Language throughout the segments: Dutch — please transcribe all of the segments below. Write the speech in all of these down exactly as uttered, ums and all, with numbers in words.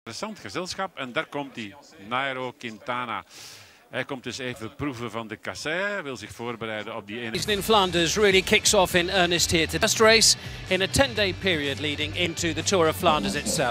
Interessant gezelschap en daar komt hij, Nairo Quintana. Hij komt dus even proeven van de kassei, wil zich voorbereiden op die ene. In Flanders really kicks off in earnest here. The first race in a ten-day period leading into the Tour of Flanders itself.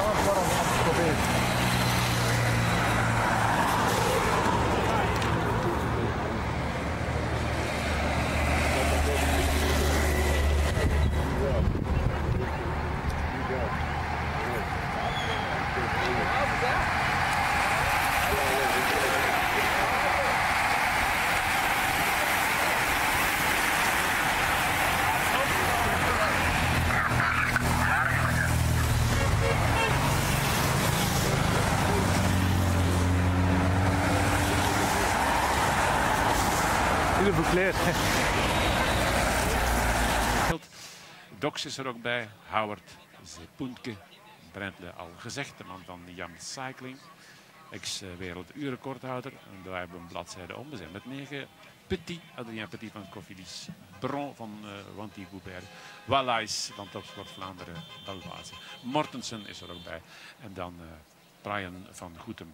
Verkleerd. Dox is er ook bij, Howard Zepoentke, Brentle al gezegd, de man van Jam Cycling, ex-werelduurrecordhouder. En daar hebben we een bladzijde om. We zijn met negen. Petit, Adrien Petit van Cofidis, Bron van uh, Wanty Goubert, Wallais van Topsport Vlaanderen, Belvaze. Mortensen is er ook bij. En dan uh, Brian van Goetem.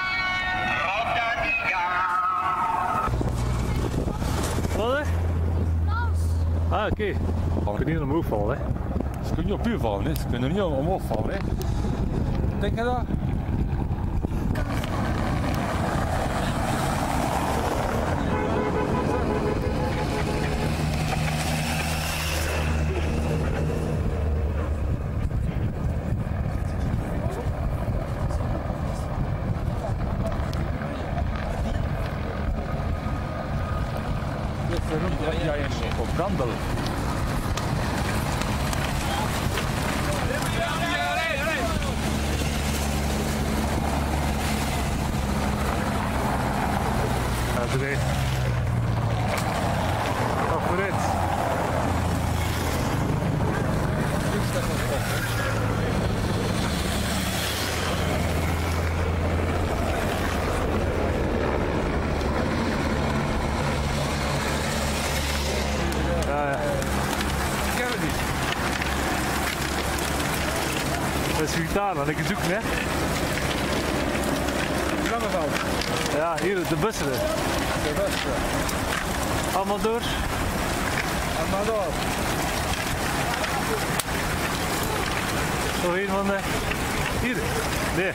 Wat? Ah, oké. Okay. Je kunt niet omhoog vallen, hè? Ze kunnen niet op u vallen, hè? Ze kunnen niet omhoog vallen, hè? Denk je dat? Ja, ja, op Kandel. Ja, today. Nog voor dit. Dat is gitaar, dan ik het zoeken, hè? Langeveld. Ja, hier, de bussen. De bussen. Allemaal door. Allemaal door. Zo een van de... Hier. Nee.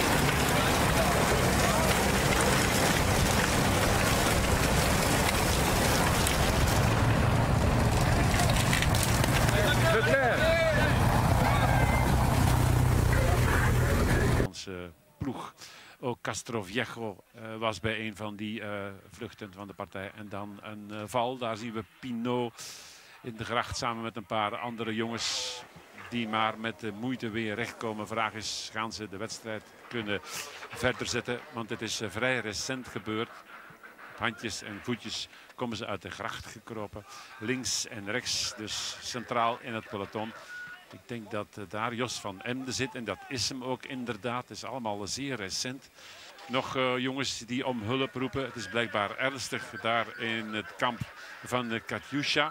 Ploeg. Ook Castroviejo uh, was bij een van die uh, vluchten van de partij. En dan een uh, val. Daar zien we Pinot in de gracht samen met een paar andere jongens die maar met de moeite weer rechtkomen. Vraag is, gaan ze de wedstrijd kunnen verder zetten? Want het is uh, vrij recent gebeurd. Op handjes en voetjes komen ze uit de gracht gekropen. Links en rechts, dus centraal in het peloton. Ik denk dat uh, daar Jos van Emden zit en dat is hem ook inderdaad. Het is allemaal zeer recent. Nog uh, jongens die om hulp roepen. Het is blijkbaar ernstig daar in het kamp van uh, Katyusha.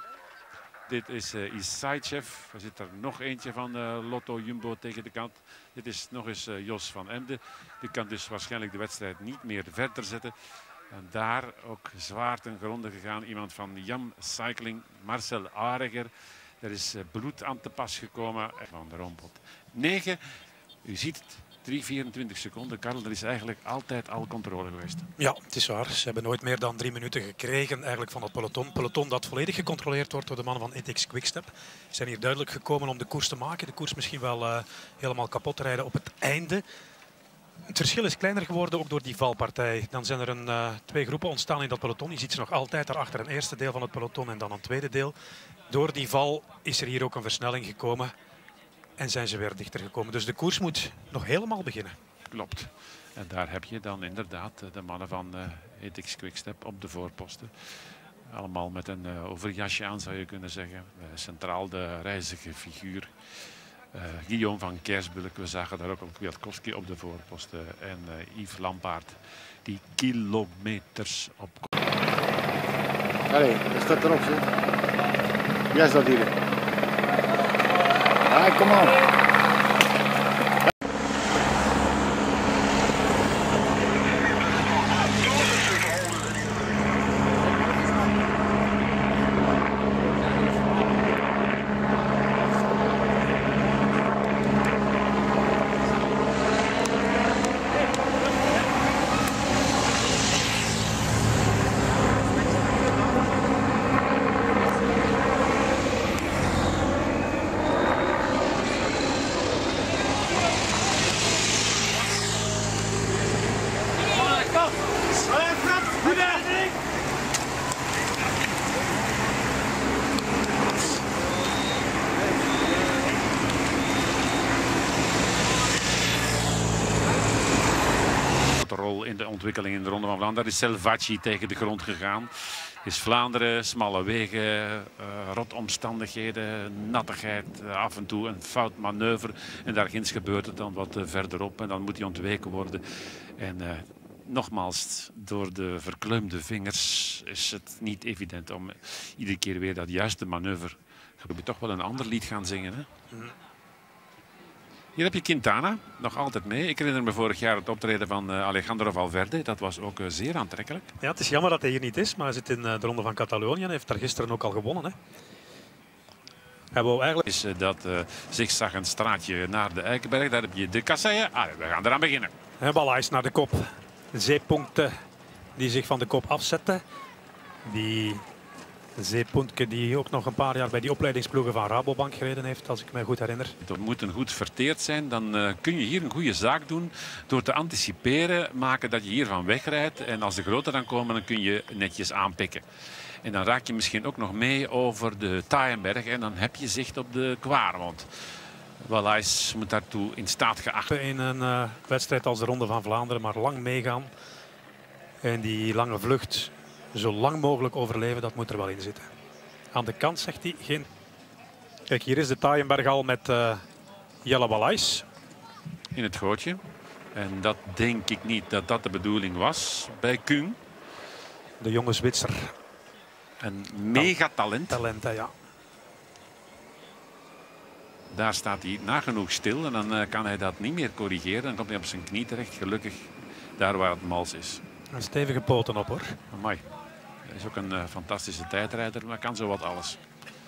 Dit is uh, Isaichev. Er zit er nog eentje van uh, Lotto Jumbo tegen de kant. Dit is nog eens uh, Jos van Emden. Die kan dus waarschijnlijk de wedstrijd niet meer verder zetten. En daar ook zwaar ten gronde gegaan. Iemand van Jam Cycling, Marcel Areger. Er is bloed aan te pas gekomen van de Roompot. negen, u ziet het, drie vierentwintig seconden. Karel, er is eigenlijk altijd al controle geweest. Ja, het is waar. Ze hebben nooit meer dan drie minuten gekregen eigenlijk van het peloton. Peloton dat volledig gecontroleerd wordt door de mannen van E T X Quickstep. Ze zijn hier duidelijk gekomen om de koers te maken. De koers misschien wel uh, helemaal kapot te rijden op het einde. Het verschil is kleiner geworden ook door die valpartij. Dan zijn er een, uh, twee groepen ontstaan in dat peloton. Je ziet ze nog altijd daarachter, een eerste deel van het peloton en dan een tweede deel. Door die val is er hier ook een versnelling gekomen en zijn ze weer dichter gekomen. Dus de koers moet nog helemaal beginnen. Klopt. En daar heb je dan inderdaad de mannen van uh, E T X Quickstep op de voorposten. Allemaal met een uh, overjasje aan, zou je kunnen zeggen. Uh, centraal de reizige figuur. Uh, Guillaume van Kersbulk, we zagen daar ook al Kwiatkowski op de voorposten. En uh, Yves Lampaert, die kilometers op. Allee, dat staat erop, zo. Wie is dat hier? Ah, kom op. ontwikkeling in de Ronde van Vlaanderen. Is Selvacci tegen de grond gegaan. Is Vlaanderen, smalle wegen, uh, rotomstandigheden, nattigheid, uh, af en toe een fout manoeuvre. En daar ginds gebeurt het dan wat uh, verderop en dan moet hij ontweken worden. En uh, nogmaals, door de verkleumde vingers is het niet evident om uh, iedere keer weer dat juiste manoeuvre. Heb je toch wel een ander lied gaan zingen, hè? Mm. Hier heb je Quintana, nog altijd mee. Ik herinner me vorig jaar het optreden van uh, Alejandro Valverde. Dat was ook uh, zeer aantrekkelijk. Ja, het is jammer dat hij hier niet is, maar hij zit in uh, de Ronde van Catalonië en heeft daar gisteren ook al gewonnen. Hè. Hij wou eigenlijk... Is uh, dat uh, zigzaggend straatje naar de Eikenberg. Daar heb je de kasseien. Ah, we gaan eraan beginnen. En Wallace naar de kop. De zeepunkten die zich van de kop afzetten. Die zeepuntje die ook nog een paar jaar bij die opleidingsploegen van Rabobank gereden heeft, als ik me goed herinner. Dat moet een goed verteerd zijn. Dan uh, kun je hier een goede zaak doen door te anticiperen, maken dat je hiervan wegrijdt. En als de grote dan komen, dan kun je netjes aanpikken. En dan raak je misschien ook nog mee over de Taaienberg en dan heb je zicht op de Kwaremond. Wallace moet daartoe in staat geacht. In een uh, wedstrijd als de Ronde van Vlaanderen, maar lang meegaan. En die lange vlucht zo lang mogelijk overleven, dat moet er wel in zitten. Aan de kant zegt hij geen... Kijk, hier is de Taaienberg al met uh, Jelle Wallace. In het gootje. En dat denk ik niet dat dat de bedoeling was bij Kung. De jonge Zwitser. Een megatalent. Talent, ja. Daar staat hij nagenoeg stil en dan uh, kan hij dat niet meer corrigeren. Dan komt hij op zijn knie terecht, gelukkig daar waar het mals is. Een stevige poten op, hoor. Amai. Hij is ook een uh, fantastische tijdrijder, maar kan zo wat alles.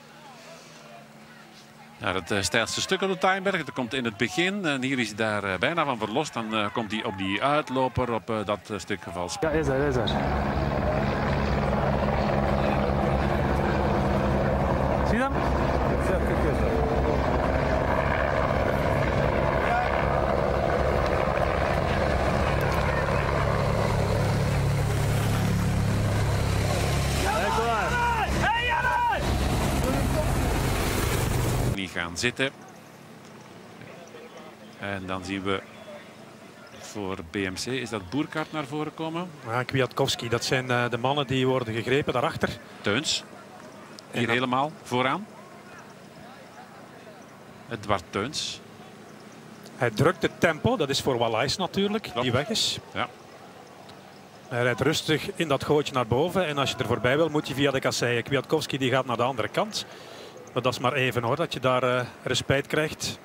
Ja, het uh, steilste stuk op de Taaienberg, dat komt in het begin. En hier is hij daar uh, bijna van verlost. Dan uh, komt hij op die uitloper op uh, dat uh, stuk vals. Ja, is er, is er. Zie je hem? Ja, kijk eens. Gaan zitten. En dan zien we voor B M C, is dat Boerkaart naar voren komen? Ja, Kwiatkowski, dat zijn uh, de mannen die worden gegrepen daarachter. Teuns, hier dan... helemaal vooraan. Edward Teuns. Hij drukt het tempo, dat is voor Wallace natuurlijk, Klopt. die weg is. Ja. Hij rijdt rustig in dat gootje naar boven en als je er voorbij wil moet je via de kasseien. Kwiatkowski die gaat naar de andere kant. Maar dat is maar even hoor, dat je daar uh, respect krijgt.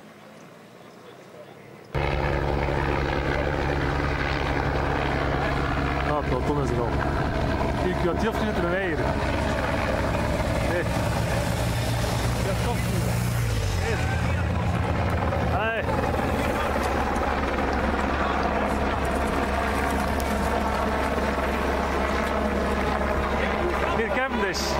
Ah, het peloton is er al. Ik kan het heel veel te weigeren. Nee. Dat komt niet. Nee. Hey. Hier Cavendish.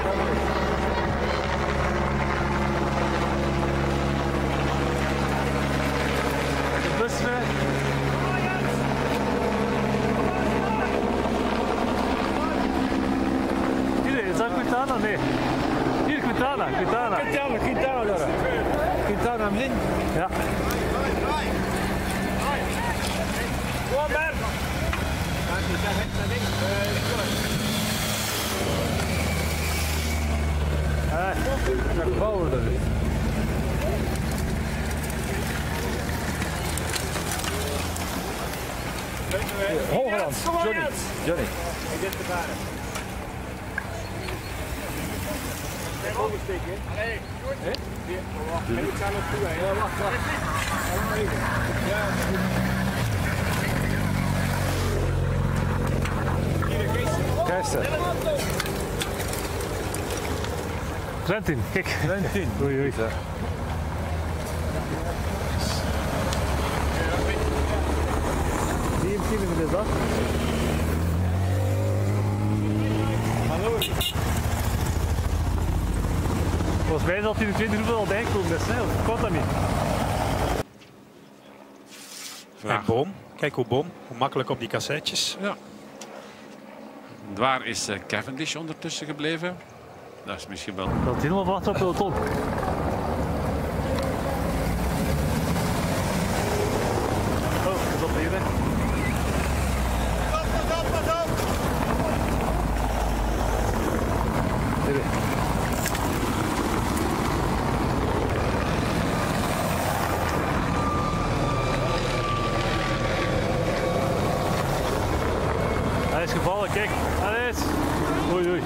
Quintana? Nee. Hier Quintana, Quintana. Quintana, Quintana daar. Quintana hem in. Ja. Kom maar. Eh, bouwen er. Hoogland, Johnny. Johnny. Oversteken. Allee, goed. Hè? Ik ga nog toe, hè. Ja, wacht, wacht. Ja. Keister. Trentin, kijk. Trentin. Oei, oei. Die hem is dat. Hallo. Volgens mij zal hij in de tweede groep al bijkomen, dus hè? Of komt dat niet? En Boom, kijk hoe Boom, hoe makkelijk op die kasseitjes. Ja. Waar is uh, Cavendish ondertussen gebleven? Dat is misschien wel... Dat is helemaal vast op peloton. Oh, dat is op hier, hè. Niks gevallen, kijk. Allee eens. Oei, oei.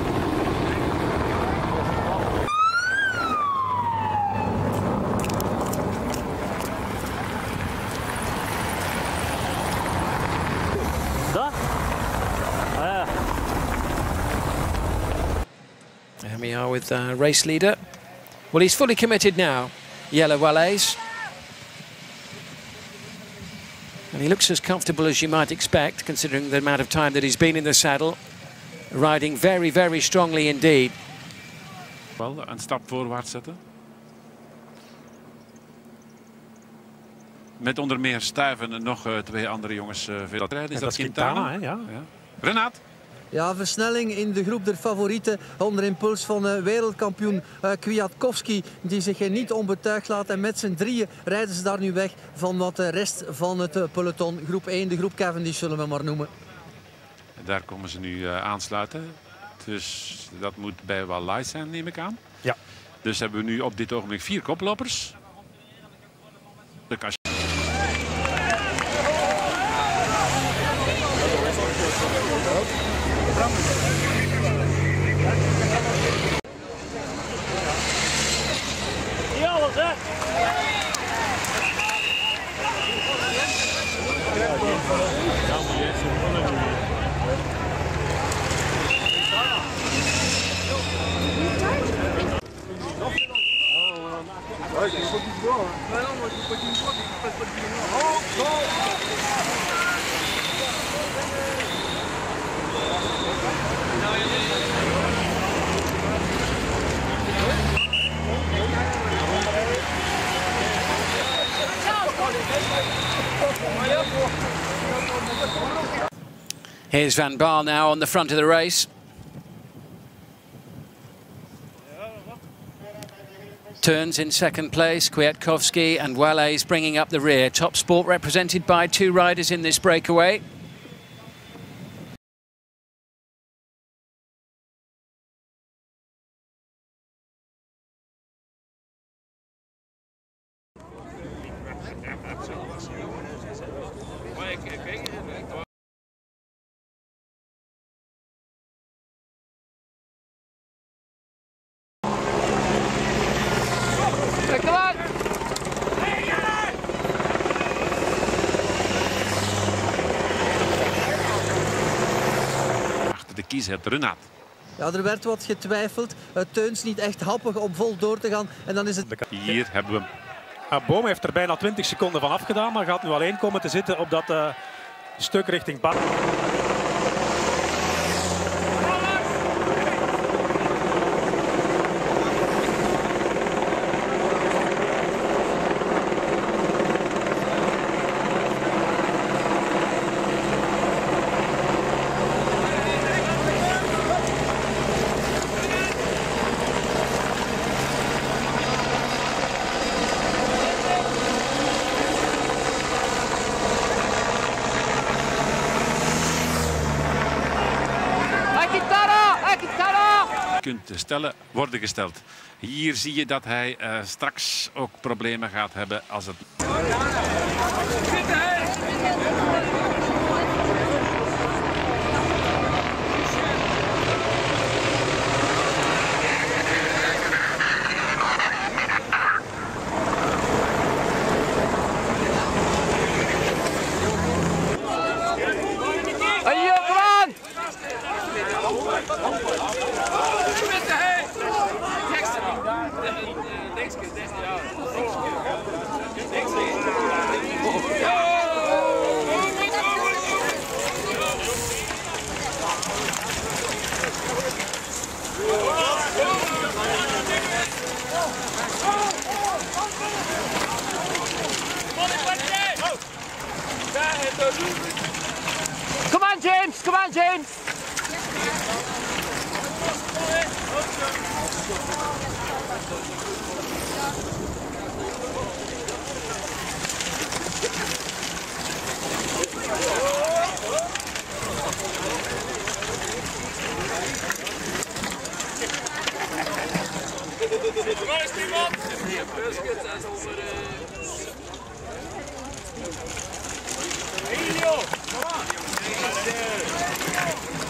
Dat? Ah ja. And we are with uh, race leader. Well, he's fully committed now, Jelle Wallace. And he looks as comfortable as you might expect, considering the amount of time that he's been in the saddle. Riding very, very strongly indeed. Wel een stap voorwaarts zetten. Met onder meer Stuyven en nog uh, twee andere jongens uh, veel rijden. Is Ja, dat, dat is Quintana? Quintana, hè, ja. Ja. Renaat? Ja, versnelling in de groep der favorieten onder impuls van uh, wereldkampioen uh, Kwiatkowski, die zich uh, niet onbetuigd laat. En met z'n drieën rijden ze daar nu weg van wat de rest van het uh, peloton. Groep één, de groep Cavendish zullen we maar noemen. En daar komen ze nu uh, aansluiten. Dus dat moet bij Wallace zijn, neem ik aan. Ja. Dus hebben we nu op dit ogenblik vier koplopers. De kast. Niet alles, hè? Here's Van Baal now on the front of the race. Turns in second place, Kwiatkowski and Wallace bringing up the rear. Top Sport represented by two riders in this breakaway. Achter de kies het Renaat. Ja, er werd wat getwijfeld. Uh, Teuns niet echt happig om vol door te gaan. En dan is het... Hier hebben we hem. Ah, Boom heeft er bijna twintig seconden van afgedaan, maar gaat nu alleen komen te zitten op dat uh, stuk richting Bart. Kunt stellen, worden gesteld. Hier zie je dat hij uh, straks ook problemen gaat hebben als het... Come on, James! Come on, James! Waar is niemand? Emilio! Kom aan!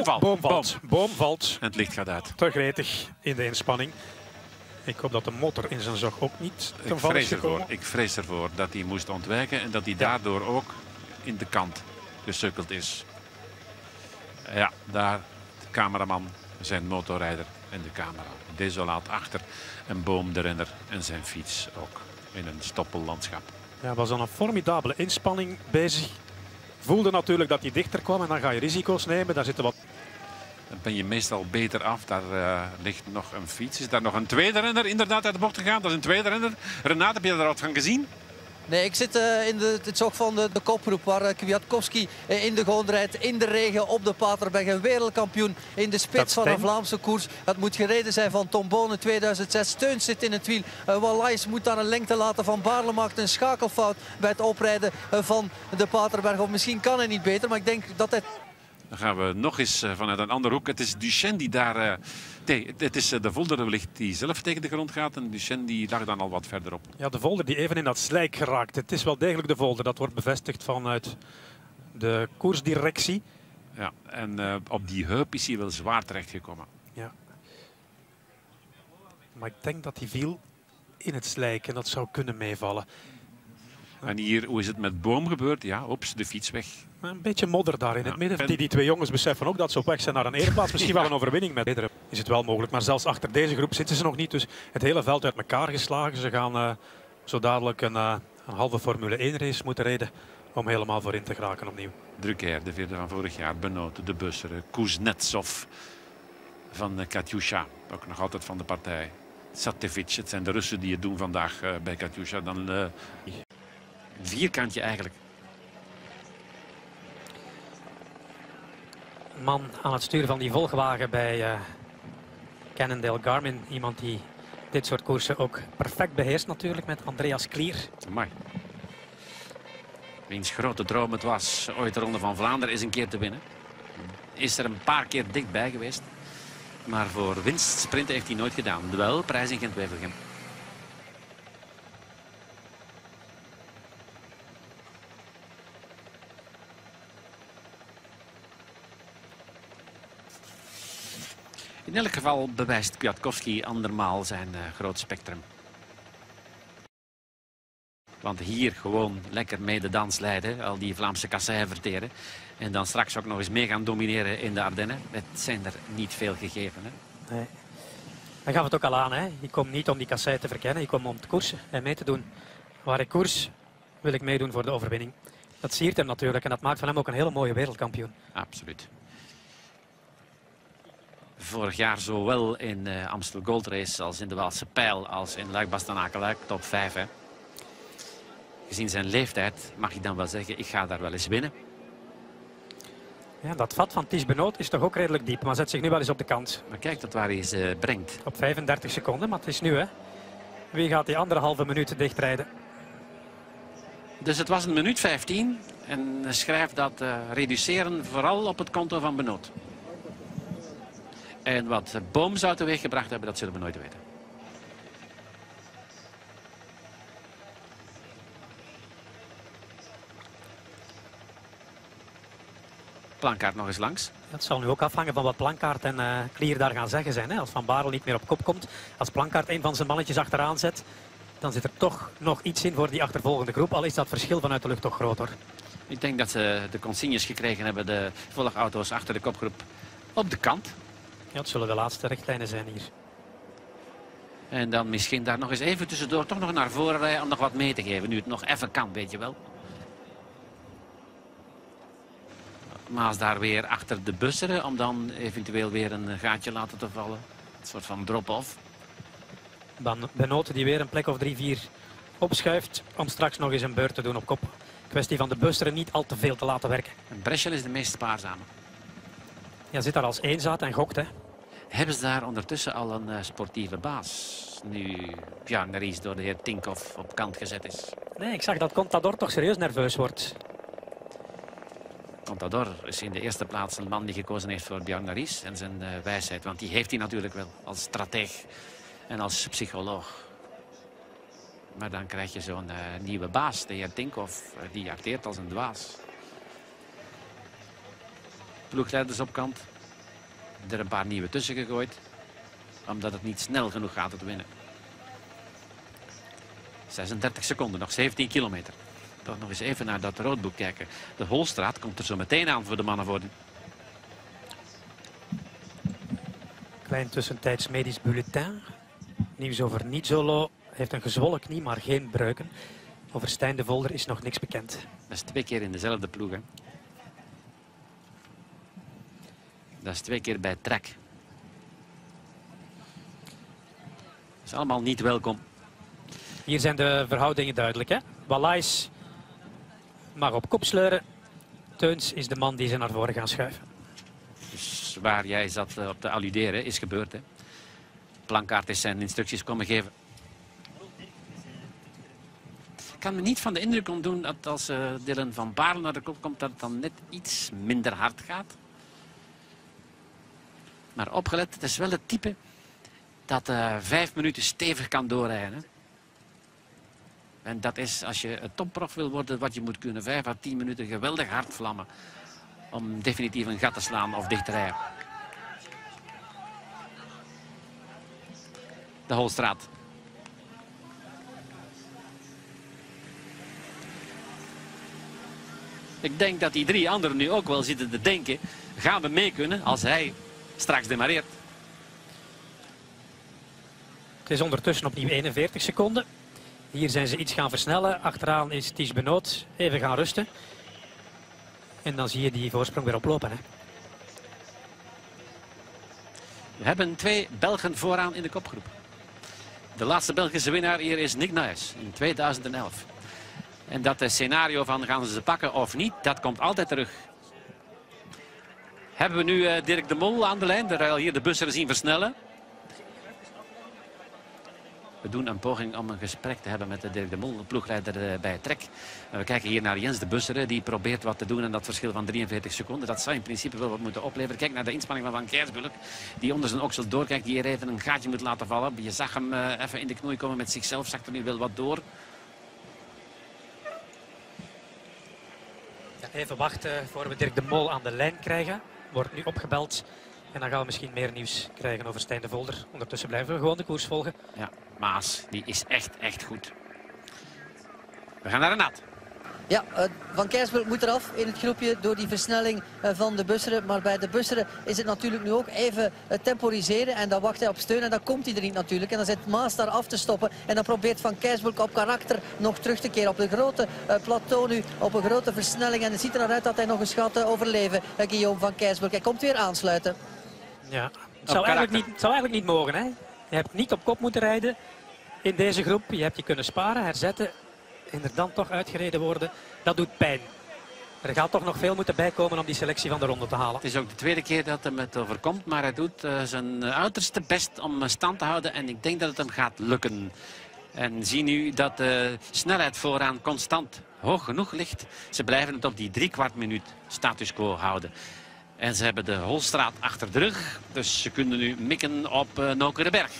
Boom, Boom valt. Boom valt. En het licht gaat uit. Te gretig in de inspanning. Ik hoop dat de motor in zijn zog ook niet ten Ik val is vrees, ervoor, gekomen. ik vrees ervoor dat hij moest ontwijken en dat hij daardoor ook in de kant gesukkeld is. Ja, daar de cameraman, zijn motorrijder en de camera. Desolaat achter een boom, de renner en zijn fiets ook in een stoppellandschap. Ja, was dan een formidabele inspanning bezig. Voelde natuurlijk dat hij dichter kwam en dan ga je risico's nemen. Daar zitten wat... Dan ben je meestal beter af. Daar uh, ligt nog een fiets. Is daar nog een tweede renner inderdaad uit de bocht gegaan? Dat is een tweede renner. Renate, heb je daar wat van gezien? Nee, ik zit uh, in de, het zog van de, de kopgroep waar uh, Kwiatkowski uh, in de goot rijdt, in de regen op de Paterberg. Een wereldkampioen in de spits van een Vlaamse koers. Het moet gereden zijn van Tom Bonen tweeduizend zes. Steuns zit in het wiel. Uh, Wallais moet dan een lengte laten van Baarle. Maakt een schakelfout bij het oprijden uh, van de Paterberg. Of misschien kan hij niet beter, maar ik denk dat hij... Dan gaan we nog eens uh, vanuit een andere hoek. Het is Duchesne die daar... Uh, nee, het is uh, de Volder wellicht die zelf tegen de grond gaat. En Duchesne die lag dan al wat verderop. Ja, de Volder die even in dat slijk geraakt. Het is wel degelijk de Volder. Dat wordt bevestigd vanuit de koersdirectie. Ja, en uh, op die heup is hij wel zwaar terechtgekomen. Ja. Maar ik denk dat hij viel in het slijk en dat zou kunnen meevallen. En hier, hoe is het met Boom gebeurd? Ja, ops, de fiets weg. Een beetje modder daar in ja. het midden. Die, die twee jongens beseffen ook dat ze op weg zijn naar een ereplaats. Misschien wel een overwinning met iedere. Is het wel mogelijk. Maar zelfs achter deze groep zitten ze nog niet. Dus het hele veld uit elkaar geslagen. Ze gaan uh, zo dadelijk een, uh, een halve Formule één race moeten rijden om helemaal voorin te geraken opnieuw. Drucker, de vierde van vorig jaar. Benoot, de Busser. Kuznetsov van uh, Katyusha. Ook nog altijd van de partij. Satevic, het zijn de Russen die het doen vandaag uh, bij Katyusha. Dan uh, een vierkantje eigenlijk. Man aan het sturen van die volgwagen bij uh, Cannondale Garmin. Iemand die dit soort koersen ook perfect beheerst natuurlijk met Andreas Klier. Amai. Wiens grote droom het was ooit de Ronde van Vlaanderen is een keer te winnen. Is er een paar keer dichtbij geweest. Maar voor winstsprinten heeft hij nooit gedaan. Wel, prijs in Gent-Wevelgem. In elk geval bewijst Kwiatkowski andermaal zijn uh, groot spectrum. Want hier gewoon lekker mee de dans leiden, al die Vlaamse kasseien verteren. En dan straks ook nog eens mee gaan domineren in de Ardennen. Het zijn er niet veel gegeven. Hè? Nee. Dan gaf het ook al aan. Hè. Je komt niet om die kassei te verkennen, je komt om te koersen en mee te doen. Waar ik koers, wil ik meedoen voor de overwinning. Dat siert hem natuurlijk en dat maakt van hem ook een hele mooie wereldkampioen. Absoluut. Vorig jaar zowel in uh, Amstel Gold Race als in de Waalse Pijl als in Luik-Bastenaken-Luik top vijf. Hè. Gezien zijn leeftijd mag ik dan wel zeggen, ik ga daar wel eens winnen. Ja, dat vat van Ties Benoot is toch ook redelijk diep, maar zet zich nu wel eens op de kant. Maar kijk tot waar hij ze uh, brengt. Op vijfendertig seconden, maar het is nu hè. Wie gaat die andere halve minuut dichtrijden? Dus het was een minuut vijftien en schrijf dat uh, reduceren vooral op het konto van Benoot. En wat Boom zou teweeggebracht hebben, dat zullen we nooit weten. Plankaart nog eens langs. Dat zal nu ook afhangen van wat Plankaart en uh, Klier daar gaan zeggen zijn. Hè? Als Van Baarle niet meer op kop komt, als Plankaart een van zijn mannetjes achteraan zet, dan zit er toch nog iets in voor die achtervolgende groep. Al is dat verschil vanuit de lucht toch groter. Ik denk dat ze de consignes gekregen hebben, de volgauto's achter de kopgroep op de kant. Ja, het zullen de laatste richtlijnen zijn hier. En dan misschien daar nog eens even tussendoor toch nog naar voren rijden om nog wat mee te geven. Nu het nog even kan, weet je wel. Maas daar weer achter de busseren om dan eventueel weer een gaatje laten te vallen. Een soort van drop-off. Dan Benoot die weer een plek of drie, vier opschuift om straks nog eens een beurt te doen op kop. Kwestie van de busseren niet al te veel te laten werken. En Breschel is de meest spaarzame. Ja, zit daar als eenzaad en gokt, hè. Hebben ze daar ondertussen al een uh, sportieve baas? Nu Bjarne Ries door de heer Tinkoff op kant gezet is. Nee, ik zag dat Contador toch serieus nerveus wordt. Contador is in de eerste plaats een man die gekozen heeft voor Bjarne Ries en zijn uh, wijsheid. Want die heeft hij natuurlijk wel als strateeg en als psycholoog. Maar dan krijg je zo'n uh, nieuwe baas, de heer Tinkoff. Uh, die acteert als een dwaas. Ploegleiders op kant. er een paar nieuwe tussen gegooid. Omdat het niet snel genoeg gaat om te winnen. zesendertig seconden, nog zeventien kilometer. Toch nog eens even naar dat roodboek kijken. De Holstraat komt er zo meteen aan voor de mannen voor. Klein tussentijds medisch bulletin. Nieuws over Nizzolo. Heeft een gezwollen knie, maar geen breuken. Over Stijn de Volder is nog niks bekend. Dat is twee keer in dezelfde ploeg. Hè? Dat is twee keer bij Trek. Dat is allemaal niet welkom. Hier zijn de verhoudingen duidelijk. Hè? Wallace mag op kop sleuren. Teuns is de man die ze naar voren gaan schuiven. Dus waar jij zat uh, op te alluderen is gebeurd. Hè? Plankaart is zijn instructies komen geven. Ik kan me niet van de indruk ontdoen dat als uh, Dylan van Baarle naar de kop komt, dat het dan net iets minder hard gaat. Maar opgelet, het is wel het type dat uh, vijf minuten stevig kan doorrijden. Hè? En dat is, als je een topprof wil worden, wat je moet kunnen. Vijf à tien minuten geweldig hard vlammen. Om definitief een gat te slaan of dicht te rijden. De Holstraat. Ik denk dat die drie anderen nu ook wel zitten te denken. Gaan we mee kunnen als hij straks demareert? Het is ondertussen opnieuw eenenveertig seconden. Hier zijn ze iets gaan versnellen. Achteraan is Ties Benoot even gaan rusten. En dan zie je die voorsprong weer oplopen. Hè. We hebben twee Belgen vooraan in de kopgroep. De laatste Belgische winnaar hier is Nick Nuijs in tweeduizend elf. En dat scenario van gaan ze ze pakken of niet, dat komt altijd terug. Hebben we nu uh, Dirk de Mol aan de lijn, de hier de busseren zien versnellen. We doen een poging om een gesprek te hebben met de Dirk de Mol, de ploegleider uh, bij Trek. Uh, we kijken hier naar Jens de Busseren, die probeert wat te doen en dat verschil van drieënveertig seconden. Dat zou in principe wel wat moeten opleveren. Kijk naar de inspanning van Van Kersbulk, die onder zijn oksel doorkijkt, die hier even een gaatje moet laten vallen. Je zag hem uh, even in de knoei komen met zichzelf, zag er nu wel wat door. Ja, even wachten voor we Dirk de Mol aan de lijn krijgen. Wordt nu opgebeld. En dan gaan we misschien meer nieuws krijgen over Stijn de Volder. Ondertussen blijven we gewoon de koers volgen. Ja, Maas, die is echt, echt goed. We gaan naar Renat. Ja, uh, Van Kersbulk moet eraf in het groepje door die versnelling uh, van de Busseren. Maar bij de Busseren is het natuurlijk nu ook even uh, temporiseren. En dan wacht hij op steun en dan komt hij er niet natuurlijk. En dan zit Maas daar af te stoppen. En dan probeert Van Kersbulk op karakter nog terug te keren. Op een grote uh, plateau nu, op een grote versnelling. En het ziet er naar uit dat hij nog eens gaat uh, overleven, uh, Guillaume Van Kersbulk. Hij komt weer aansluiten. Ja, het zou, eigenlijk niet, het zou eigenlijk niet mogen. Hè? Je hebt niet op kop moeten rijden in deze groep. Je hebt je kunnen sparen, herzetten. En er dan toch uitgereden worden, dat doet pijn. Er gaat toch nog veel moeten bijkomen om die selectie van de ronde te halen. Het is ook de tweede keer dat hem het overkomt, maar hij doet uh, zijn uiterste best om stand te houden. En ik denk dat het hem gaat lukken. En zie nu dat de snelheid vooraan constant hoog genoeg ligt. Ze blijven het op die drie kwart minuut status quo houden. En ze hebben de Holstraat achter de rug, dus ze kunnen nu mikken op uh, Nokereberg.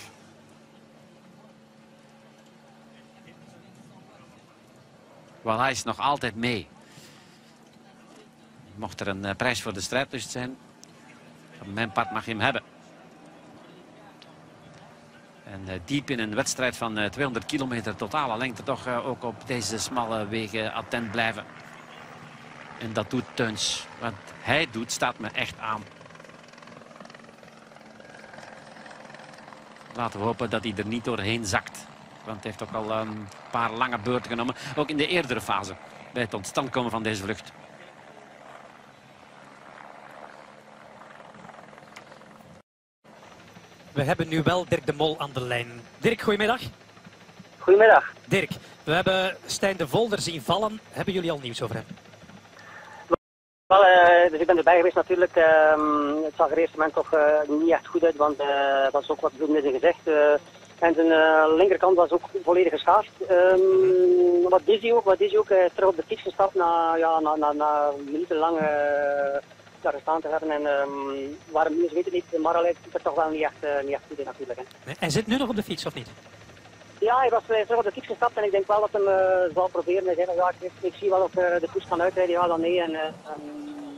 Wel, hij is nog altijd mee. Mocht er een uh, prijs voor de strijdlust zijn, van mijn part mag je hem hebben. En uh, diep in een wedstrijd van uh, tweehonderd kilometer totale lengte toch uh, ook op deze smalle wegen attent blijven. En dat doet Teuns. Wat hij doet staat me echt aan. Laten we hopen dat hij er niet doorheen zakt. Want hij heeft ook al een paar lange beurten genomen. Ook in de eerdere fase. Bij het tot stand komen van deze vlucht. We hebben nu wel Dirk de Mol aan de lijn. Dirk, goedemiddag. Goedemiddag. Dirk, we hebben Stijn de Volder zien vallen. Hebben jullie al nieuws over hem? Wel, uh, dus ik ben erbij geweest natuurlijk. Uh, het zag er eerst moment toch uh, niet echt goed uit, want uh, dat is ook wat Bloem is gezegd. Uh, en zijn uh, linkerkant was ook volledig geschaafd. Um, wat is hij ook? Wat is hij ook? Uh, terug op de fiets gestapt na, ja, na, na, na minutenlang uh, daar gestaan te hebben. En um, waarom niet, weet het niet. Maar hij ziet er toch wel niet echt, uh, niet echt goed in natuurlijk. Hè. Nee, hij zit nu nog op de fiets, of niet? Ja, hij was uh, terug op de fiets gestapt en ik denk wel dat hij uh, zal proberen. Hij zei, ja, ik, ik zie wel of uh, de koers kan uitrijden, ja dan nee. En, uh, um,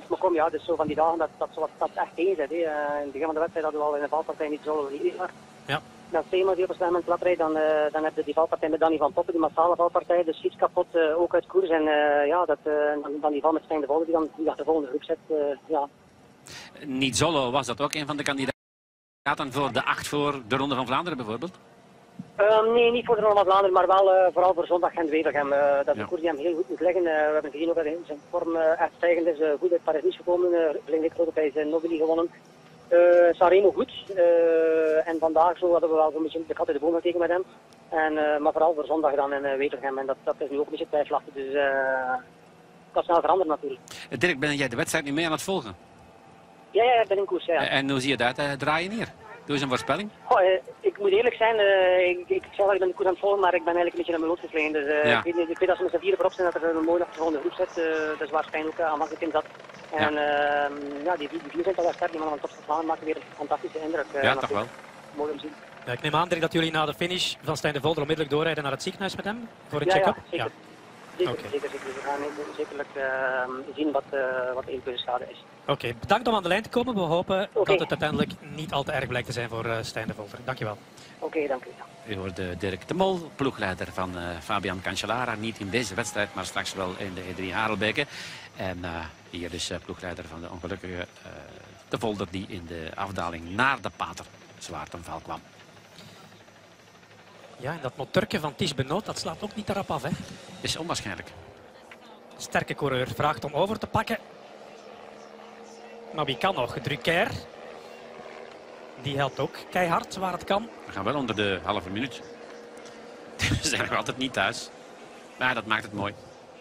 Maar kom, ja, dus zo van die dagen dat dat, dat, dat echt eens is. Hè. Uh, in het begin van de wedstrijd hadden we al in de valpartij niet zo liefde. Ja. Dan Steeman die op een slecht moment plat rijdt, dan, uh, dan heb je die valpartij met Danny van Poppen, die massale valpartij, dus fiets kapot, uh, ook uit koers. En uh, ja, dat, uh, dan, dan die val met Stijn de Volder die dan die de volgende groep zet. Uh, ja. Nizzolo, was dat ook een van de kandidaten voor de acht voor de Ronde van Vlaanderen bijvoorbeeld? Uh, nee, niet voor de Ronde van Vlaanderen, maar wel uh, vooral voor zondag Gent-Wevelgem. Uh, dat is ja. een koers die hem heel goed moet liggen. Uh, we hebben gezien ook dat zijn vorm uh, echt stijgend is. Uh, goed uit Parijs gekomen, uh, Blindelijk grote prijs uh, Nobili gewonnen. Uh, Sanremo goed. Uh, en vandaag zo hadden we wel een beetje de kat in de boom gekeken met hem. En, uh, maar vooral voor zondag dan in uh, Wevelgem. En dat, dat is nu ook een beetje twijfelachtig. Dus uh, het kan snel veranderen natuurlijk. Dirk, ben jij de wedstrijd nu mee aan het volgen? Ja, ja, ik ben in koers. Ja. En hoe zie je het uit? Uh, draaien hier? Doe eens een voorspelling. Oh, uh, ik moet eerlijk zijn, uh, ik, ik zeg wel, ik ben de koers aan het volgen, maar ik ben eigenlijk een beetje naar mijn lood geslegen. Dus uh, ja. ik, weet, ik weet dat ze met z'n vieren voorop zijn, dat er een mooie volgende groep zit. Uh, dat is waarschijnlijk ook uh, aanvankelijk in zat. En ja, uh, ja die, die, die vier zijn toch wel sterk. Die mannen van Top Vlaanderen maken weer een fantastische indruk. Uh, ja, toch wel. Mooi om te zien. Ja, ik neem aan Dirk, dat jullie na de finish van Stijn de Volder onmiddellijk doorrijden naar het ziekenhuis met hem voor een ja, check-up? Ja, zeker. Ja. Zeker, okay. zeker, zeker. We gaan zekerlijk uh, zien wat, uh, wat de eventuele is. Oké, okay, bedankt om aan de lijn te komen. We hopen okay. dat het uiteindelijk niet al te erg blijkt te zijn voor uh, Stijn de Volder. Dankjewel. Oké, okay, dank u. U hoorde Dirk de Mol, ploegleider van uh, Fabian Cancellara. Niet in deze wedstrijd, maar straks wel in de E drie Harelbeke. En uh, hier dus uh, ploegleider van de ongelukkige uh, de Volder die in de afdaling naar de Pater zwaar ten val kwam. Ja, en dat motorke van Ties Benoot, dat slaat ook niet erop af, hè? Is onwaarschijnlijk. Sterke coureur vraagt om over te pakken. Maar wie kan nog? Drucker. Die helpt ook keihard waar het kan. We gaan wel onder de halve minuut. We zijn nog altijd niet thuis. Maar dat maakt het mooi.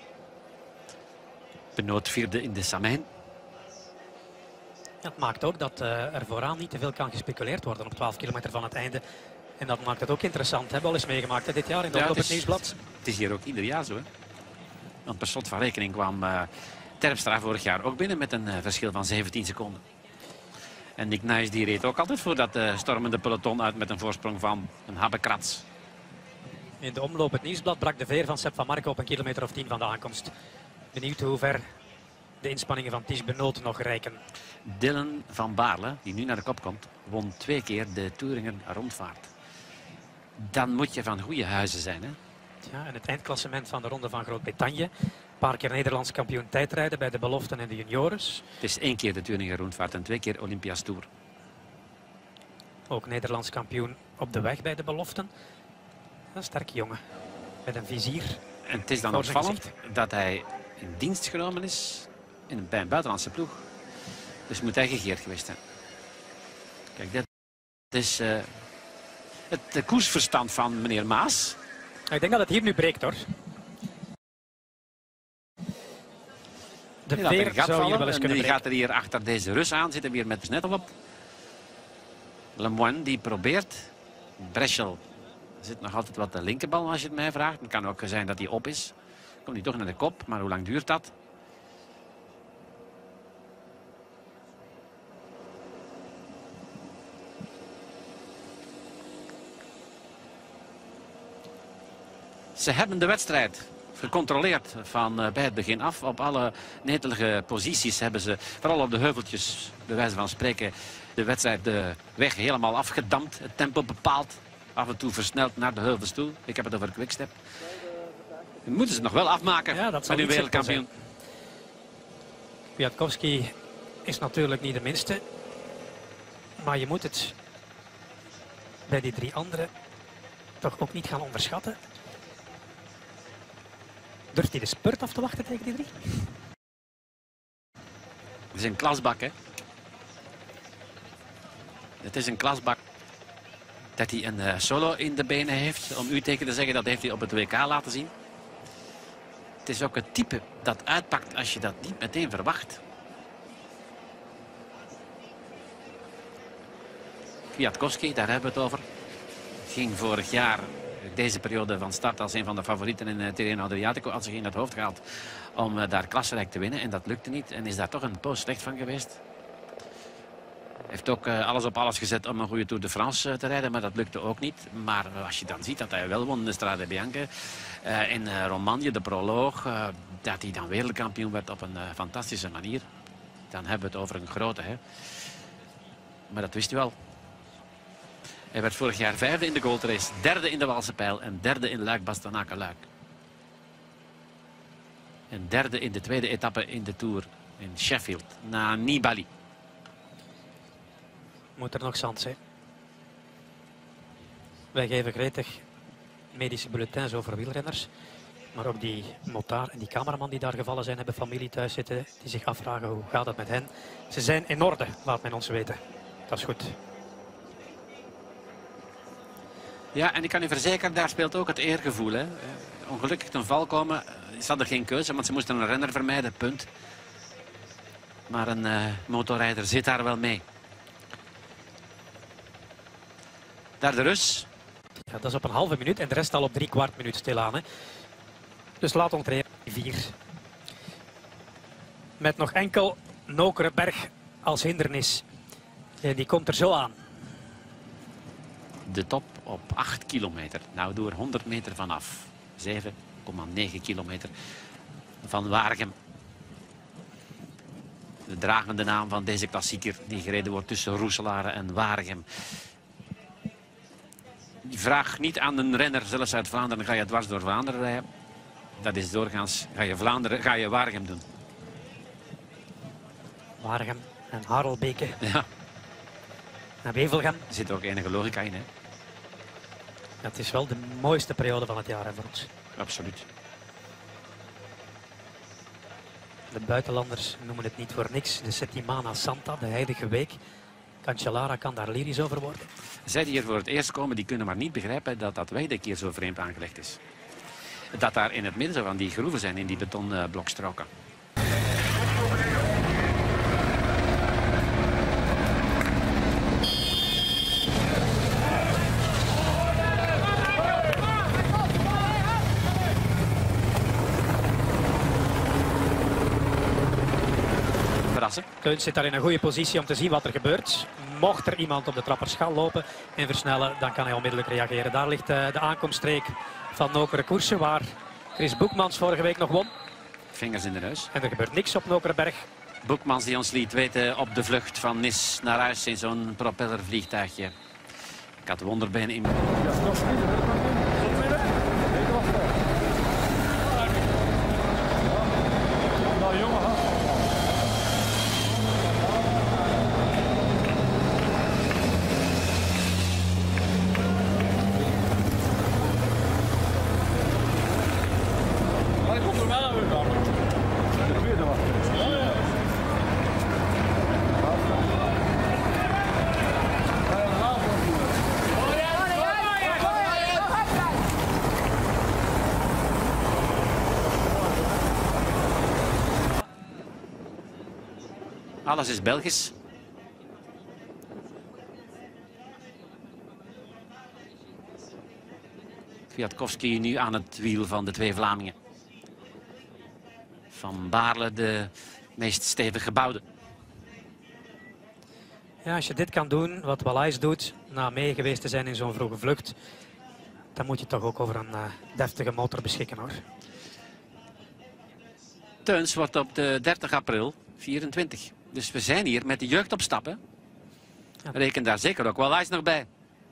Benoot vierde in de Samijn. Dat maakt ook dat uh, er vooraan niet te veel kan gespeculeerd worden op twaalf kilometer van het einde. En dat maakt het ook interessant. Hebben we al eens meegemaakt hè, dit jaar in de ja, op het, het Nieuwsblad. Het is hier ook ieder jaar zo. Hè? Want per slot van rekening kwam uh, Terpstra vorig jaar ook binnen met een uh, verschil van zeventien seconden. En Nick Nijs die reed ook altijd voor dat uh, stormende peloton uit met een voorsprong van een habbekrats. In de omloop het Nieuwsblad brak de veer van Sepp van Marken op een kilometer of tien van de aankomst. Benieuwd hoe ver de inspanningen van Ties Benoot nog reiken. Dylan van Baarle, die nu naar de kop komt, won twee keer de Thüringer rondvaart. Dan moet je van goede huizen zijn, hè? Ja, en het eindklassement van de Ronde van Groot-Brittannië. Een paar keer Nederlands kampioen tijdrijden bij de beloften en de juniores. Het is één keer de Thüringer rondvaart en twee keer Olympia's Tour. Ook Nederlands kampioen op de weg bij de beloften. Een sterke jongen met een vizier. En het is dan opvallend dat hij in dienst genomen is in, bij een buitenlandse ploeg. Dus moet hij gegeerd geweest zijn. Kijk, dit is uh, het uh, koersverstand van meneer Maas. Ik denk dat het hier nu breekt, hoor. De ja, veer gaat zou vallen. hier wel eens en kunnen nu breken. gaat er hier achter deze Rus aan. Zit er weer met de snettel op. Lemoine die probeert. Breschel zit nog altijd wat de linkerbal als je het mij vraagt. Het kan ook zijn dat hij op is. Komt hij toch naar de kop. Maar hoe lang duurt dat? Ze hebben de wedstrijd gecontroleerd van uh, bij het begin af. Op alle netelige posities hebben ze, vooral op de heuveltjes, bij wijze van spreken, de wedstrijd de weg helemaal afgedampt. Het tempo bepaald. Af en toe versneld naar de heuvels toe. Ik heb het over Quickstep. Dan moeten ze het nog wel afmaken ja, dat met hun wereldkampioen. Kwiatkowski is natuurlijk niet de minste. Maar je moet het bij die drie anderen toch ook niet gaan onderschatten. Durft hij de spurt af te wachten tegen die drie? Het is een klasbak, hè. Het is een klasbak. Dat hij een uh, solo in de benen heeft. Om u tegen te zeggen, dat heeft hij op het W K laten zien. Het is ook het type dat uitpakt als je dat niet meteen verwacht. Kwiatkowski, daar hebben we het over. Ging vorig jaar deze periode van start als een van de favorieten in uh, Tirreno Adriatico. Had zich in het hoofd gehaald om uh, daar klasserijk te winnen. En dat lukte niet. En is daar toch een poos slecht van geweest. Heeft ook uh, alles op alles gezet om een goede Tour de France uh, te rijden. Maar dat lukte ook niet. Maar uh, als je dan ziet dat hij wel won in de Strade Bianche. Uh, in uh, Romandie, de proloog. Uh, dat hij dan wereldkampioen werd op een uh, fantastische manier. dan hebben we het over een grote. Hè. Maar dat wist u al. Hij werd vorig jaar vijfde in de goldrace, derde in de Waalse Pijl en derde in Luik-Bastenaken-Luik. En derde in de tweede etappe in de Tour in Sheffield, na Nibali. Moet er nog zand zijn. Wij geven gretig medische bulletins over wielrenners. Maar ook die motaar en die cameraman die daar gevallen zijn, hebben familie thuis zitten die zich afvragen hoe gaat het met hen. Ze zijn in orde, laat men ons weten. Dat is goed. Ja, en ik kan u verzekeren, daar speelt ook het eergevoel. Hè. Ongelukkig ten val komen, ze hadden geen keuze, want ze moesten een renner vermijden, punt. Maar een uh, motorrijder zit daar wel mee. Daar de Rus. Ja, dat is op een halve minuut en de rest al op drie kwart minuut stilaan. Hè. Dus laat ons er vier. Met nog enkel Nokerenberg als hindernis. En die komt er zo aan. De top op acht kilometer. Nou, doe er honderd meter vanaf. zeven komma negen kilometer van Waregem. De dragende naam van deze klassieker die gereden wordt tussen Roeselare en Waregem. Die vraag niet aan een renner, zelfs uit Vlaanderen, ga je dwars door Vlaanderen rijden. Dat is doorgaans, ga je Vlaanderen, ga je Waregem doen. Waregem en Harelbeke. Ja. En Wevelgem. Er zit ook enige logica in, hè? Ja, het is wel de mooiste periode van het jaar hè, voor ons. Absoluut. De buitenlanders noemen het niet voor niks. De Settimana Santa, de heilige week. Cancellara kan daar lyrisch over worden. Zij die hier voor het eerst komen, die kunnen maar niet begrijpen dat dat weide keer zo vreemd aangelegd is. Dat daar in het midden zo van die groeven zijn in die betonblokstroken. Teuns zit daar in een goede positie om te zien wat er gebeurt. Mocht er iemand op de trapperschaal lopen en versnellen, dan kan hij onmiddellijk reageren. Daar ligt uh, de aankomststreek van Nokere Koersen, waar Chris Boekmans vorige week nog won. Vingers in de neus. En er gebeurt niks op Nokerenberg. Boekmans die ons liet weten op de vlucht van Nis naar huis in zo'n propellervliegtuigje. Ik had wonderbeen in. Alles is Belgisch. Kwiatkowski nu aan het wiel van de twee Vlamingen. Van Baarle de meest stevig gebouwde. Ja, als je dit kan doen, wat Wallais doet, na mee geweest te zijn in zo'n vroege vlucht, dan moet je toch ook over een uh, deftige motor beschikken, hoor. Teuns wordt op de dertig april vierentwintig. Dus we zijn hier met de jeugd op stap, hè? Ja. Reken daar zeker ook wel Wallais nog bij.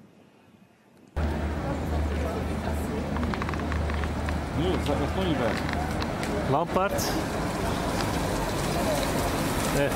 Nee, dat staat nog niet bij. Lampaard. Nee.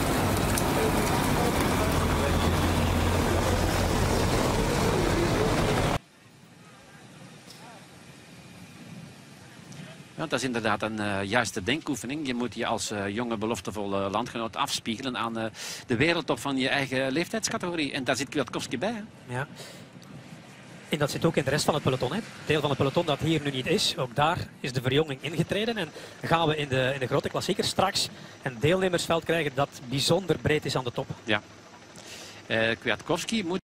Ja, dat is inderdaad een uh, juiste denkoefening. Je moet je als uh, jonge beloftevolle landgenoot afspiegelen aan uh, de wereldtop van je eigen leeftijdscategorie. En daar zit Kwiatkowski bij. Hè? Ja. En dat zit ook in de rest van het peloton. Hè. Deel van het peloton dat hier nu niet is. Ook daar is de verjonging ingetreden. En gaan we in de, in de grote klassiekers straks een deelnemersveld krijgen dat bijzonder breed is aan de top. Ja. Uh, Kwiatkowski moet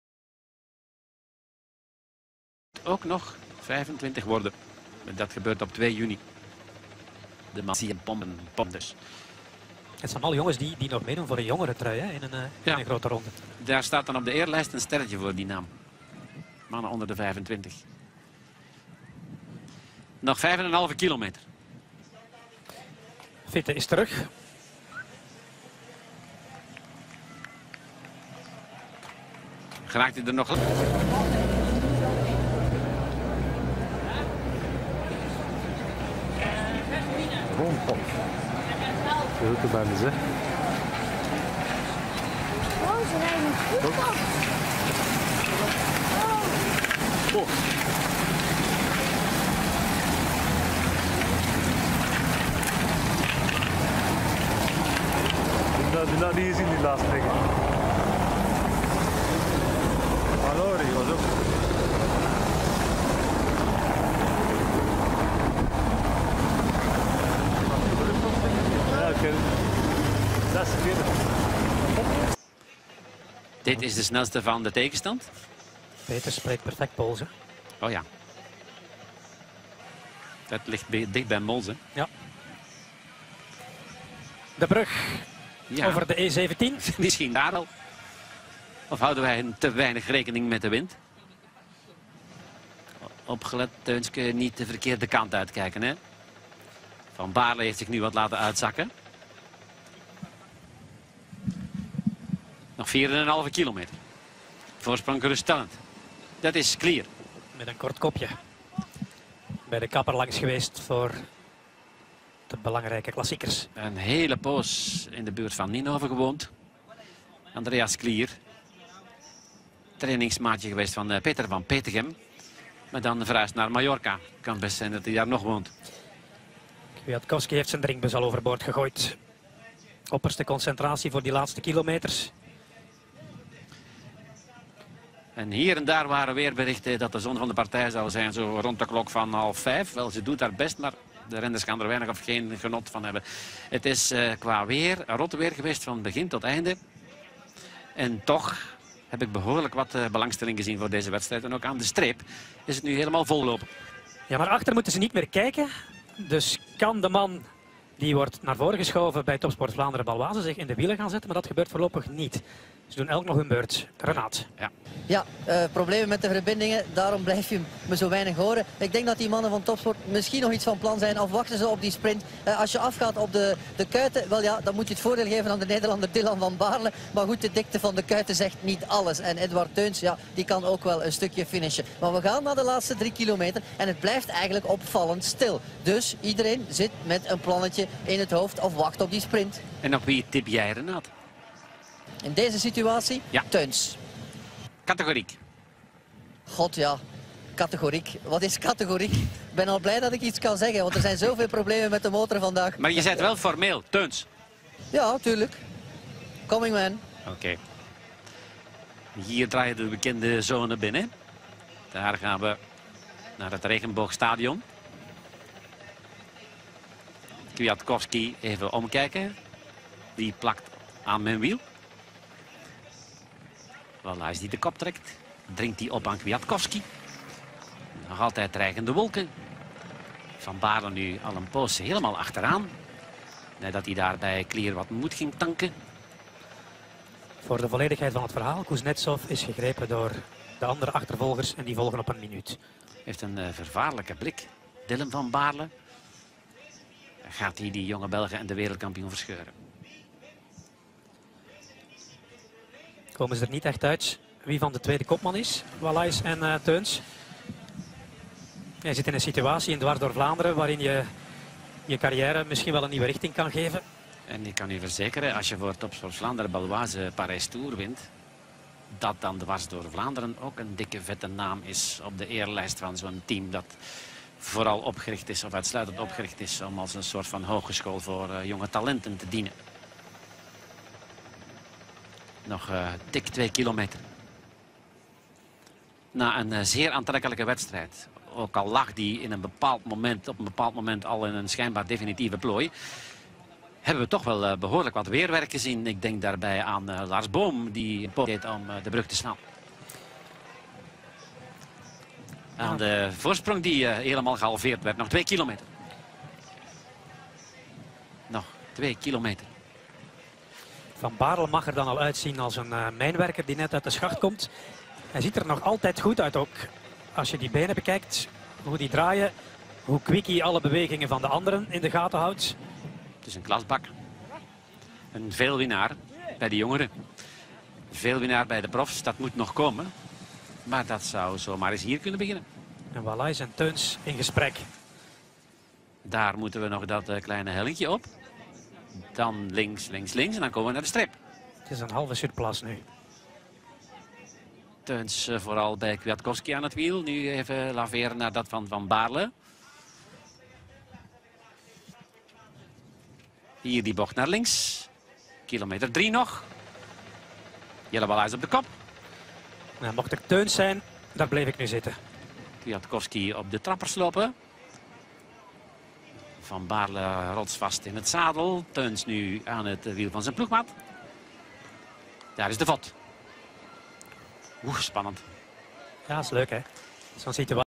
ook nog vijfentwintig worden. Dat gebeurt op twee juni. De man zie je pompen, pompen dus. Het zijn al jongens die, die nog meedoen voor een jongere trui hè, in, een, uh, ja. in een grote ronde. Daar staat dan op de eerlijst een sterretje voor die naam. Mannen onder de vijfentwintig. Nog vijf en een halve kilometer. Fitte is terug. Geraakt hij er nog? Rondpop. Grote bands, hè. Oh, ze rijden goed op. Oh. Ik heb dat niet gezien, die laatste liggen. Hallo, die was ook. Ja, oké. zesenveertig. Dit is de snelste van de tegenstand. Peter spreekt perfect Pools, hè? Oh ja. Dat ligt dicht bij Mols, hè? Ja. De brug Ja. over de E zeventien. Misschien daar al. Of houden wij te weinig rekening met de wind? Opgelet, Teunske, niet de verkeerde kant uitkijken, hè? Van Baarle heeft zich nu wat laten uitzakken. Nog vier komma vijf kilometer. Voorsprong geruststellend. Dat is clear. Met een kort kopje. Bij de kapper langs geweest voor de belangrijke klassiekers. Een hele poos in de buurt van Ninove gewoond. Andreas Klier. Trainingsmaatje geweest van uh, Peter van Petegem. Maar dan verhuisd naar Mallorca. Kan best zijn dat hij daar nog woont. Kwiatkowski heeft zijn drinkbus al overboord gegooid. Opperste concentratie voor die laatste kilometers. En hier en daar waren weer berichten dat de zon van de partij zou zijn. Zo rond de klok van half vijf. Wel, ze doet haar best, maar de renners gaan er weinig of geen genot van hebben. Het is uh, qua weer, rot weer geweest van begin tot einde. En toch heb ik behoorlijk wat uh, belangstelling gezien voor deze wedstrijd. En ook aan de streep is het nu helemaal vollopen. Ja, maar achter moeten ze niet meer kijken. Dus kan de man die wordt naar voren geschoven bij Topsport Vlaanderen Baloise zich in de wielen gaan zetten. Maar dat gebeurt voorlopig niet. Ze doen elk nog hun beurt. Renaat. Ja, ja uh, problemen met de verbindingen. Daarom blijf je me zo weinig horen. Ik denk dat die mannen van Topsport misschien nog iets van plan zijn. Of wachten ze op die sprint. Uh, als je afgaat op de, de kuiten, wel ja, dan moet je het voordeel geven aan de Nederlander Dylan van Baarle. Maar goed, de dikte van de kuiten zegt niet alles. En Edward Teuns, ja, die kan ook wel een stukje finishen. Maar we gaan naar de laatste drie kilometer. En het blijft eigenlijk opvallend stil. Dus iedereen zit met een plannetje in het hoofd of wacht op die sprint. En op wie tip jij, Renaat? In deze situatie, ja. Teuns. Categoriek. God ja, categoriek. Wat is categoriek? Ik ben al blij dat ik iets kan zeggen, want er zijn zoveel problemen met de motor vandaag. Maar je zegt wel formeel, Teuns. Ja, tuurlijk. Coming man. Oké. Okay. Hier draaien de bekende zone binnen. Daar gaan we naar het Regenboogstadion. Kwiatkowski even omkijken. Die plakt aan mijn wiel. Voilà, als hij de kop trekt, dringt hij op aan Kwiatkowski. Nog altijd dreigende wolken. Van Baarle nu al een poos helemaal achteraan. Nadat hij daar bij Klier wat moed ging tanken. Voor de volledigheid van het verhaal, Kuznetsov is gegrepen door de andere achtervolgers en die volgen op een minuut. Heeft een uh, vervaarlijke blik, Dylan van Baarle. Gaat hij die jonge Belgen en de wereldkampioen verscheuren? Komen ze er niet echt uit wie van de tweede kopman is, Wallace en uh, Teuns. Je zit in een situatie in dwars door Vlaanderen waarin je je carrière misschien wel een nieuwe richting kan geven. En ik kan u verzekeren, als je voor Topsport Vlaanderen Baloise Parijs Tour wint, dat dan dwars door Vlaanderen ook een dikke vette naam is op de eerlijst van zo'n team dat vooral opgericht is of uitsluitend opgericht is om als een soort van hogeschool voor uh, jonge talenten te dienen. Nog uh, dik twee kilometer. Na een uh, zeer aantrekkelijke wedstrijd. Ook al lag die in een bepaald moment, op een bepaald moment al in een schijnbaar definitieve plooi. Hebben we toch wel uh, behoorlijk wat weerwerk gezien. Ik denk daarbij aan uh, Lars Boom die deed om uh, de brug te slaan. Aan de voorsprong die uh, helemaal gehalveerd werd. Nog twee kilometer. Nog twee kilometer. Van Baarle mag er dan al uitzien als een uh, mijnwerker die net uit de schacht komt. Hij ziet er nog altijd goed uit ook. Als je die benen bekijkt, hoe die draaien, hoe Quickie alle bewegingen van de anderen in de gaten houdt. Het is een klasbak. Een veelwinnaar bij de jongeren. Veel winnaar bij de profs, dat moet nog komen. Maar dat zou zomaar eens hier kunnen beginnen. En Wallace en Teuns in gesprek. Daar moeten we nog dat uh, kleine hellingje op. Dan links, links, links en dan komen we naar de strip. Het is een halve surplus nu. Teuns uh, vooral bij Kwiatkowski aan het wiel. Nu even laveren naar dat van Van Baarle. Hier die bocht naar links. Kilometer drie nog. Jelle Wallace op de kop. Nou, mocht er Teuns zijn, daar bleef ik nu zitten. Kwiatkowski op de trappers lopen. Van Baarle rotsvast in het zadel. Teuns nu aan het wiel van zijn ploegmaat. Daar is de vod. Oeh, spannend. Ja, is leuk hè. Zo'n situatie.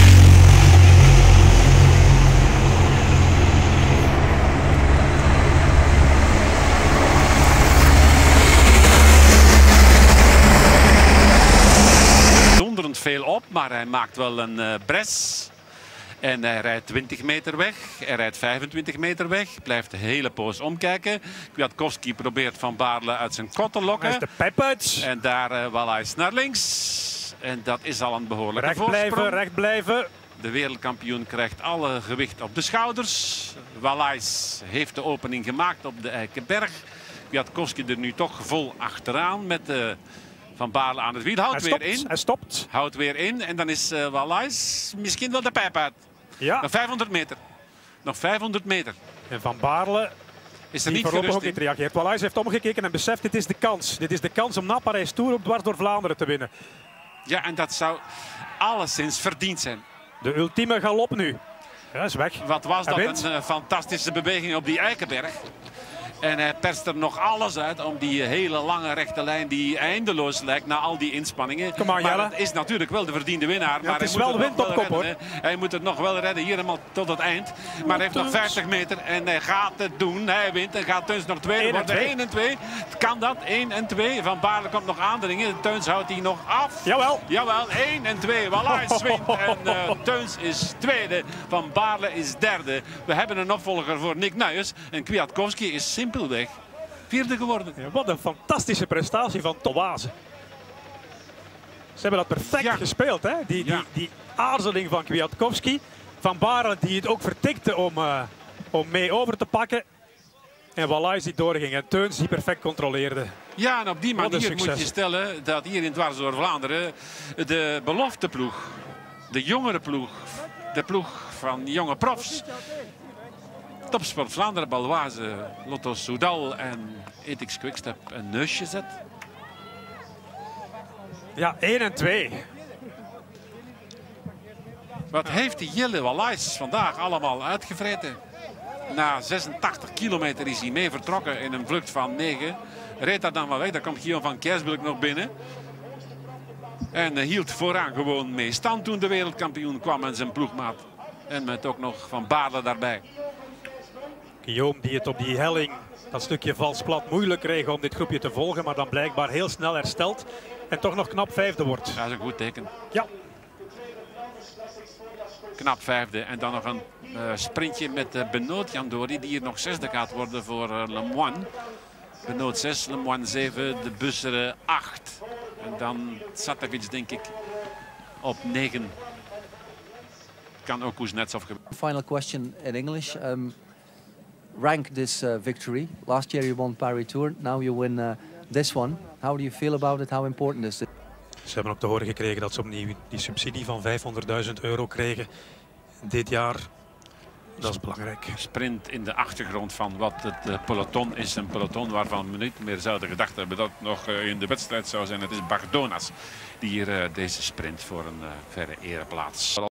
Donderend veel op, maar hij maakt wel een uh, bres. En hij rijdt twintig meter weg, hij rijdt vijfentwintig meter weg, blijft de hele poos omkijken. Kwiatkowski probeert Van Baarle uit zijn kot te lokken. Hij is de pijp uit. En daar uh, Wallace naar links. En dat is al een behoorlijke recht voorsprong. Blijven, recht blijven. De wereldkampioen krijgt alle gewicht op de schouders. Wallace heeft de opening gemaakt op de Eikenberg. Kwiatkowski er nu toch vol achteraan met de... Van Baarle aan het wiel, houdt hij weer stopt, in. Hij stopt. Houdt weer in en dan is uh, Wallace misschien wel de pijp uit. Ja. Nog vijfhonderd meter. Nog vijfhonderd meter. En Van Baarle is er niet niet gerust ook niet reageert. Wallace heeft omgekeken en beseft, dit is de kans. Dit is de kans om na Parijs-Tours ook dwars door Vlaanderen te winnen. Ja, en dat zou alleszins verdiend zijn. De ultieme galop nu. Ja, is weg. Wat was hij dat wint. een uh, fantastische beweging op die Eikenberg. En hij perst er nog alles uit om die hele lange rechte lijn die eindeloos lijkt na al die inspanningen. Come on, maar Jelle. het is natuurlijk wel de verdiende winnaar. Ja, maar het is hij wel moet wind nog op wel kop, redden, hè. Hij moet het nog wel redden, hier helemaal tot het eind. Maar hij heeft nog vijftig meter en hij gaat het doen. Hij wint en gaat Teuns nog tweede worden. één en twee. Kan dat? één en twee. Van Baarle komt nog aandringen. Teuns houdt hij nog af. Jawel. Jawel, één en twee. Wallace wint en uh, Teuns is tweede. Van Baarle is derde. We hebben een opvolger voor Nick Nuyens. En Kwiatkowski is simpelweg vierde geworden. Ja, wat een fantastische prestatie van Towaze. Ze hebben dat perfect ja. gespeeld. Hè? Die, die, Ja. die aarzeling van Kwiatkowski. Van Baarle die het ook vertikte om, uh, om mee over te pakken. En Wallace die doorging. En Teuns die perfect controleerde. Ja, en op die Wat een manier moet succes. je stellen dat hier in Dwars door Vlaanderen de belofteploeg, de jongere ploeg, de ploeg van jonge profs, Topsport Vlaanderen, Baloise, Lotto Soudal en Ethics Quickstep een neusje zet. Ja, één en twee. Wat heeft die Jelle Wallace vandaag allemaal uitgevreten? Na zesentachtig kilometer is hij mee vertrokken in een vlucht van negen. Reed daar dan wel weg, daar komt Guillaume van Kersbulk nog binnen. En uh, hield vooraan gewoon mee stand toen de wereldkampioen kwam en zijn ploegmaat. En met ook nog Van Baarle daarbij. Guillaume die het op die helling, dat stukje vals plat, moeilijk kreeg om dit groepje te volgen. Maar dan blijkbaar heel snel herstelt. En toch nog knap vijfde wordt. Dat is een goed teken. Ja. Knap vijfde. En dan nog een uh, sprintje met uh, Benoot Jandori. Die hier nog zesde gaat worden voor uh, Lemoine. Benoot zes, Lemoine zeven, de Busseren acht. En dan Satovic denk ik op negen. Kan ook Kuznetsov gebeuren. Final question in English. Um, rank this uh, victory. Last year you won Paris Tour. Now you win uh, this one. How do you feel about it? How important is it? Ze hebben ook te horen gekregen dat ze opnieuw die subsidie van vijfhonderdduizend euro kregen dit jaar. Dat is belangrijk. Sprint in de achtergrond van wat het uh, peloton is. Een peloton waarvan we niet meer zouden gedacht hebben dat het nog uh, in de wedstrijd zou zijn. Het is Bardonas die hier uh, deze sprint voor een uh, verre ereplaats.